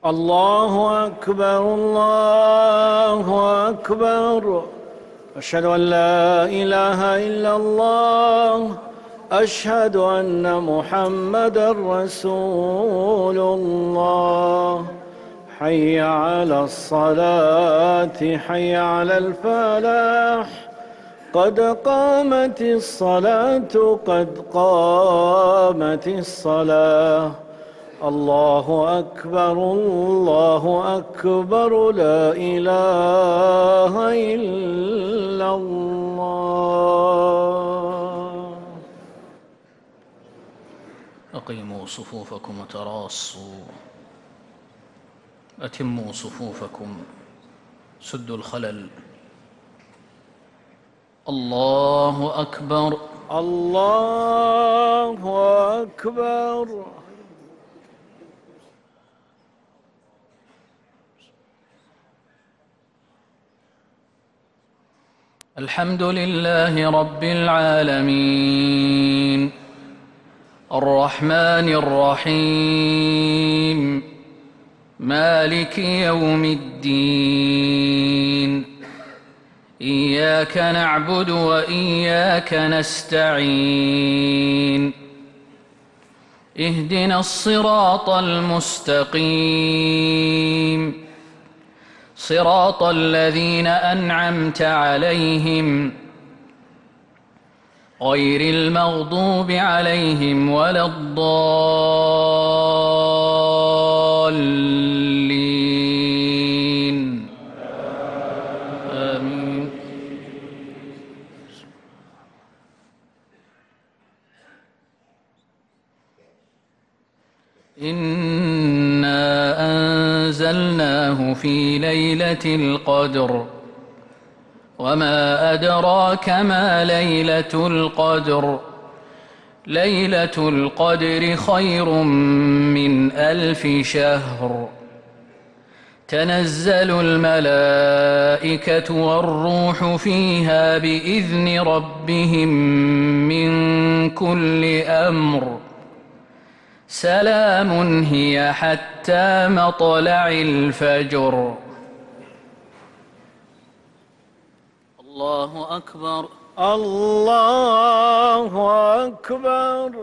الله أكبر الله أكبر. أشهد أن لا إله إلا الله. أشهد أن محمدًا رسول الله. حي على الصلاة حي على الفلاح. قد قامت الصلاة قد قامت الصلاة. الله أكبر الله أكبر. لا إله إلا الله. أقيموا صفوفكم وتراصوا. أتموا صفوفكم. سدوا الخلل. الله أكبر الله أكبر. الحمد لله رب العالمين الرحمن الرحيم مالك يوم الدين. إياك نعبد وإياك نستعين. اهدنا الصراط المستقيم صراط الذين أنعمت عليهم غير المغضوب عليهم ولا الضالين. آمين. إنا أنزلناه في ليلة القدر وما أدراك ما ليلة القدر. ليلة القدر خير من 1000 شهر. تنزل الملائكة والروح فيها بإذن ربهم من كل أمر. سلام هي حتى مطلع الفجر. الله أكبر الله أكبر.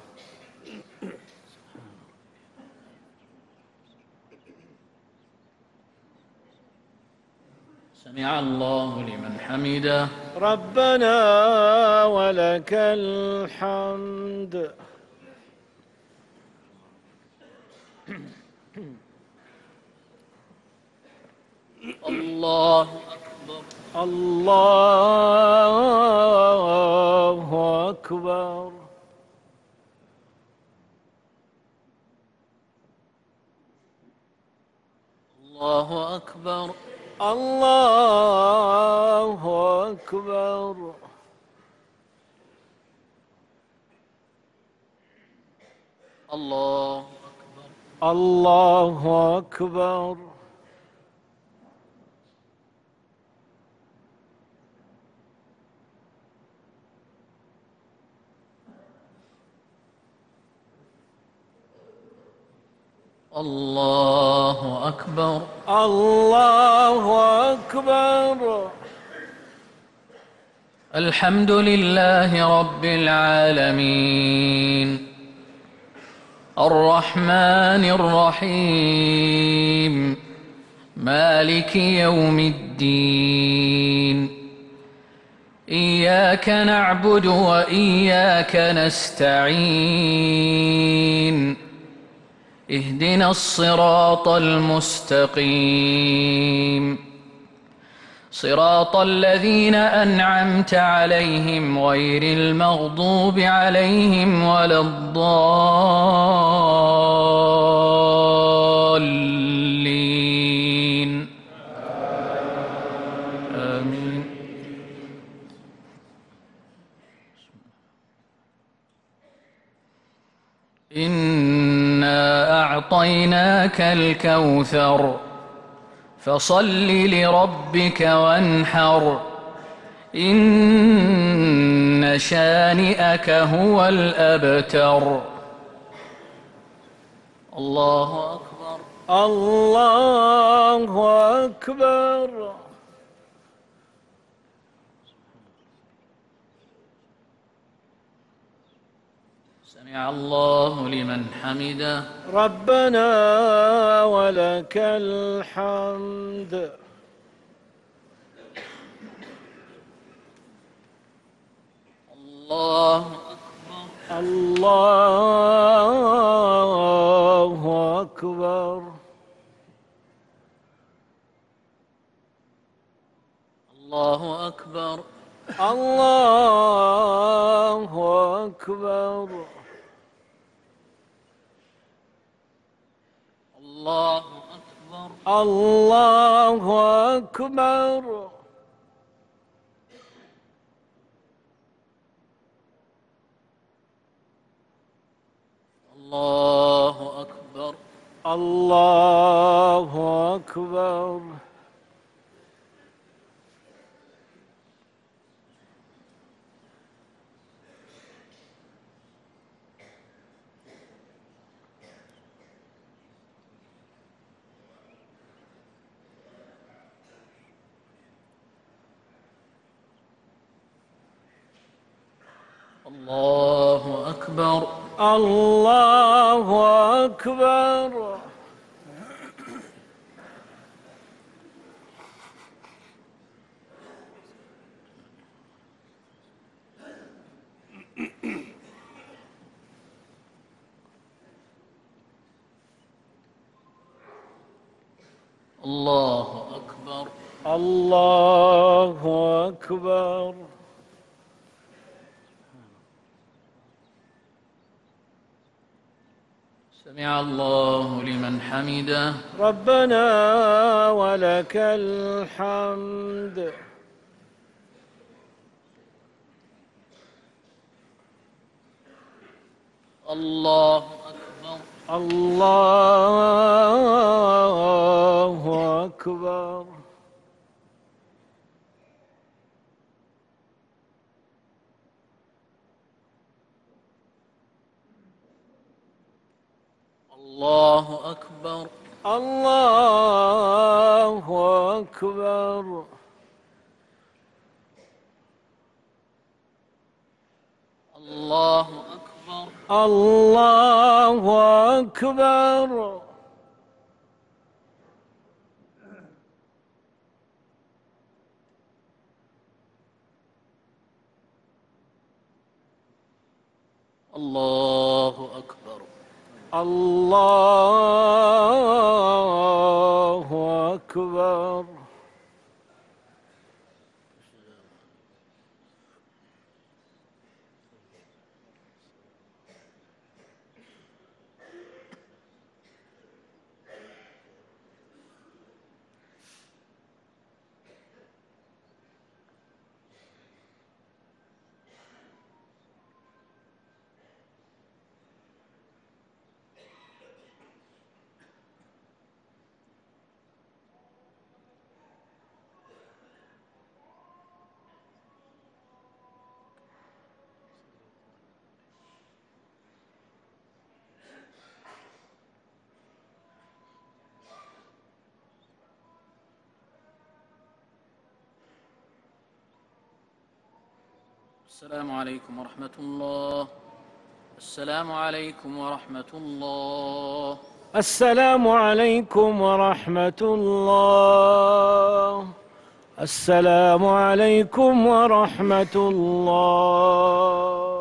سمع الله لمن حمده. ربنا ولك الحمد. الله أكبر الله أكبر. الله أكبر الله أكبر. الله أكبر الله أكبر. الله أكبر الله أكبر. الحمد لله رب العالمين الرحمن الرحيم مالك يوم الدين. إياك نعبد وإياك نستعين. اهدنا الصراط المستقيم صراط الذين أنعمت عليهم غير المغضوب عليهم ولا الضالين. آمين. إنا أعطيناك الكوثر فصل لربك وانحر. إن شانئك هو الأبتر. الله أكبر الله أكبر. سمع الله لمن حمده. ربنا ولك الحمد. الله أكبر. الله أكبر. الله أكبر. الله أكبر. الله أكبر. الله أكبر. الله أكبر. الله أكبر. الله أكبر. الله أكبر. الله أكبر. الله أكبر. سمع الله لمن حمده. ربنا ولك الحمد. الله أكبر. الله أكبر. الله أكبر. الله أكبر. الله أكبر. الله أكبر. الله أكبر. الله أكبر. السلام عليكم ورحمة الله. السلام عليكم ورحمة الله. السلام عليكم ورحمة الله. السلام عليكم ورحمة الله.